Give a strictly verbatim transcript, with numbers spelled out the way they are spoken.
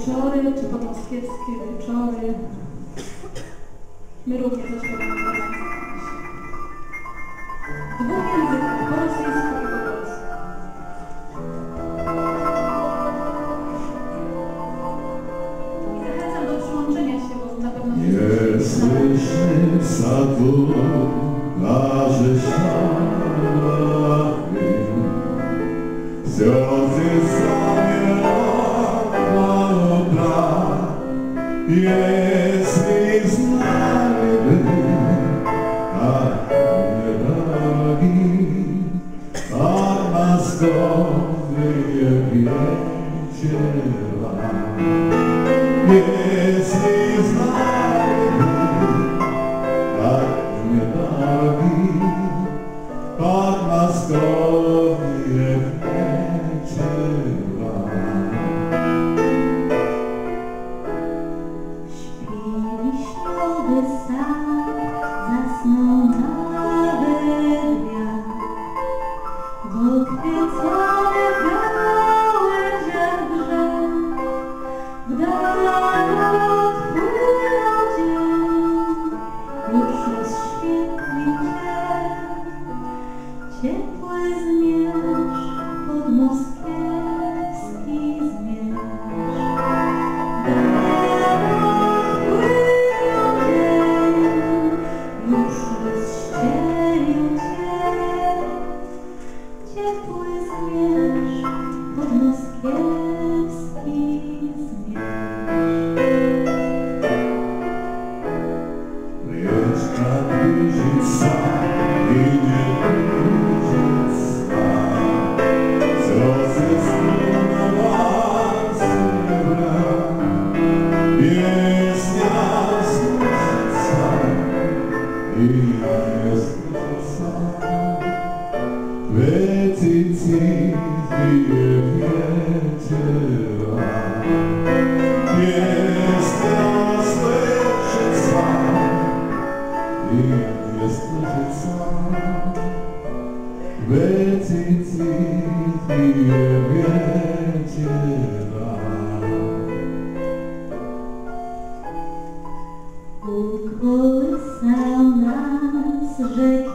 wieczory, czy podmoskiewskie wieczory. My również zaśpiewamy dla Państwa. W dwóch językach, po rosyjsku i po polsku. I zachęcam do przyłączenia się, bo na pewno nie jesteśmy w sadu, plaży szlachy, слезы замерла бла, если знали бы, как мне дороги, от московные вечера. Если знали бы, как мне дороги, от московные вечера. Śpi wiśniowy sad, zasnął nawet wiatr. W okwietlonych gałęziach drzew, w dal odpłynął dzień, już rozświetlił cię. Ciepły zmierzch podmoskiewski zmierzch. Dal odpłynął dzień, już rozścielił cię. Ciepły zmierzch podmoskiewski zmierzch. Речка движется и не движется, слезы снова серебра, песня слышится и не слышится в эти тихие вечера. Песня слышится и не слышится в эти тихие вечера. Ukołysał nas rzeki.